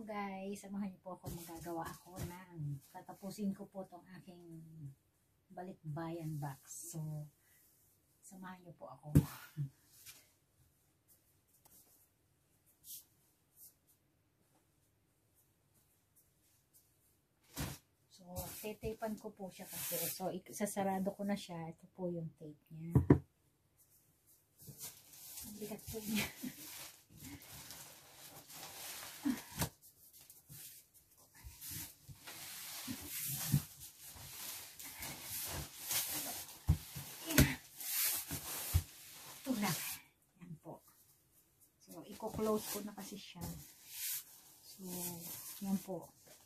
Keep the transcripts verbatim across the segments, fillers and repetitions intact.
Hello guys, samahan niyo po ako, magagawa ako ng tatapusin ko po tong aking balikbayan box. So, samahan niyo po ako. So, tetapan ko po siya kasi. So, sasarado ko na siya. Ito po yung tape niya. Ang bigat po niya. Yan po. So, i-close ko na kasi siya. So, yan po.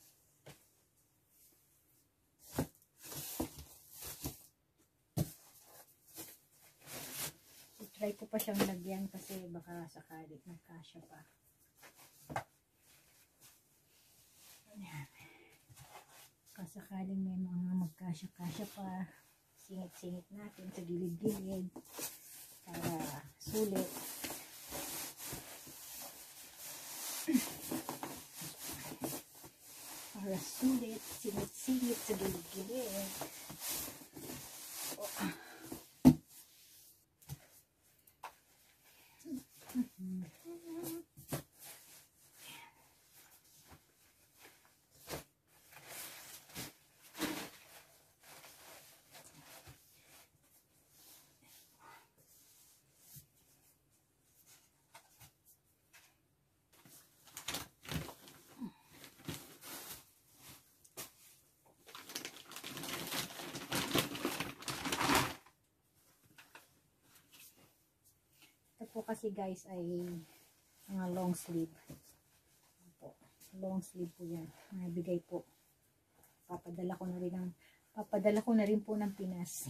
I-try ko pa siyang lagyan kasi baka sakali nagkasya pa. Yan. Kasakaling may mga magkasya-kasya pa. Singit-singit natin sa gilid-gilid. Para sulit. Para sulit, singit-singit sa gilid-gilid. Oh. Po kasi guys ay mga long sleeve po. Long sleeve po yan. Nabigay po. Papadala ko na rin ng papadala ko na rin po ng Pinas.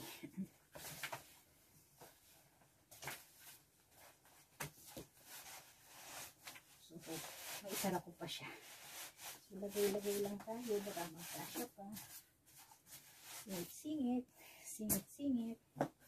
So, may isara ko pa siya. So, lagay-lagay lang tayo. Baka magkasya pa. Singit-singit. Singit-singit.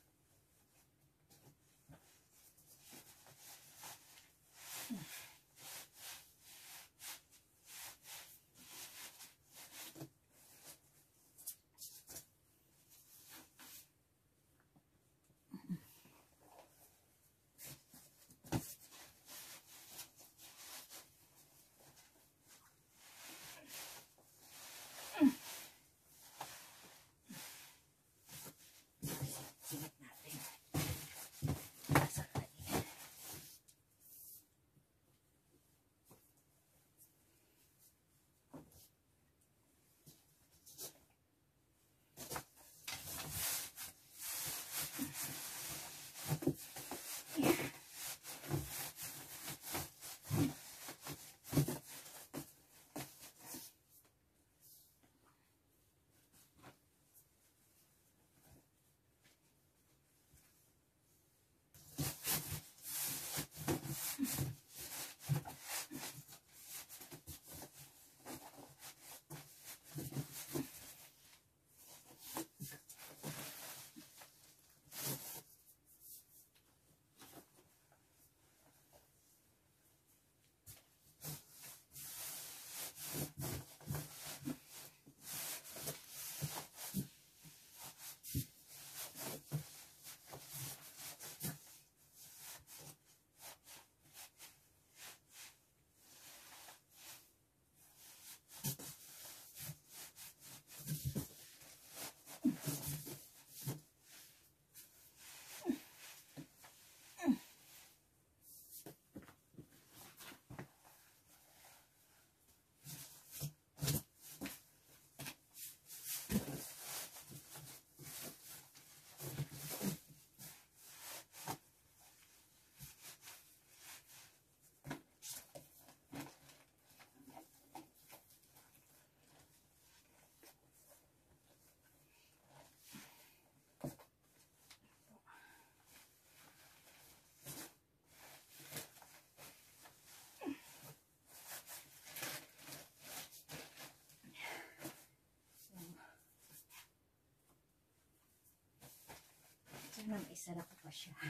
Nang isara ko pa siya.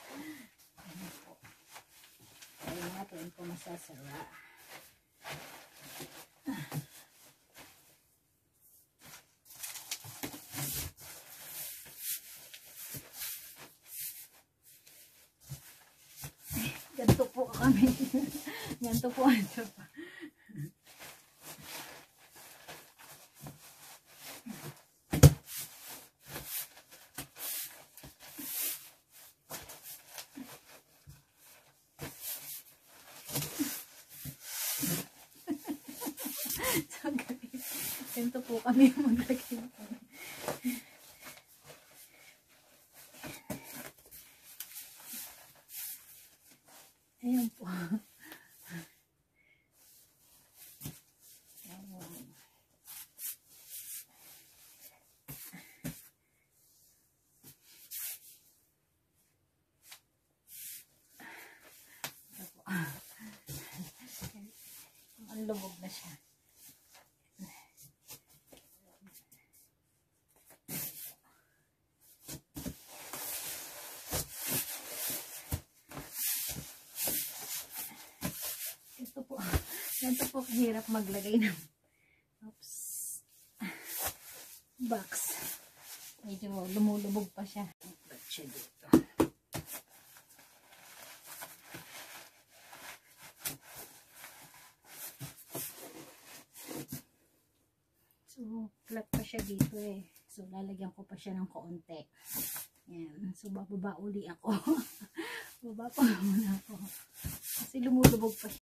Ano po. Kaya natin kung masasara. kami. Ganito po ang tropa. So guys, ganito po kami maglagay. Ayan po. Ang lubog na siya. Ito po. Ganito po kahirap maglagay ng oops, box. Medyo lumulubog pa siya. Ba't siya dito? So, flat pa siya dito eh. So, lalagyan ko pa siya ng kaunti. Yan. So, bababa uli ako. Bababa pa muna ako. Kasi lumulubog pa siya.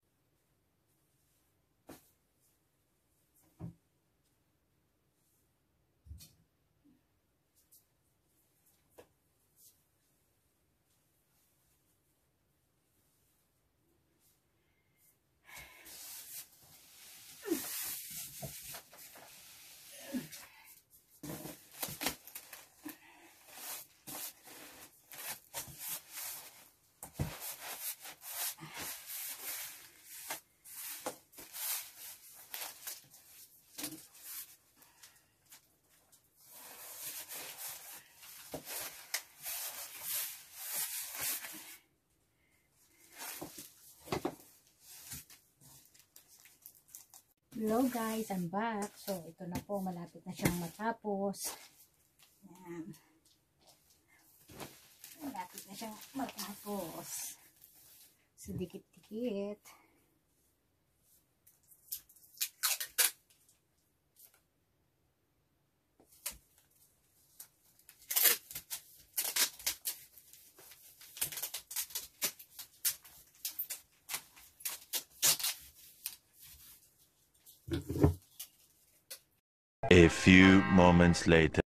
Hello guys, I'm back. So, ito na po, malapit na siyang matapos. Ayan. Malapit na siyang matapos. So, dikit-dikit. A few moments later.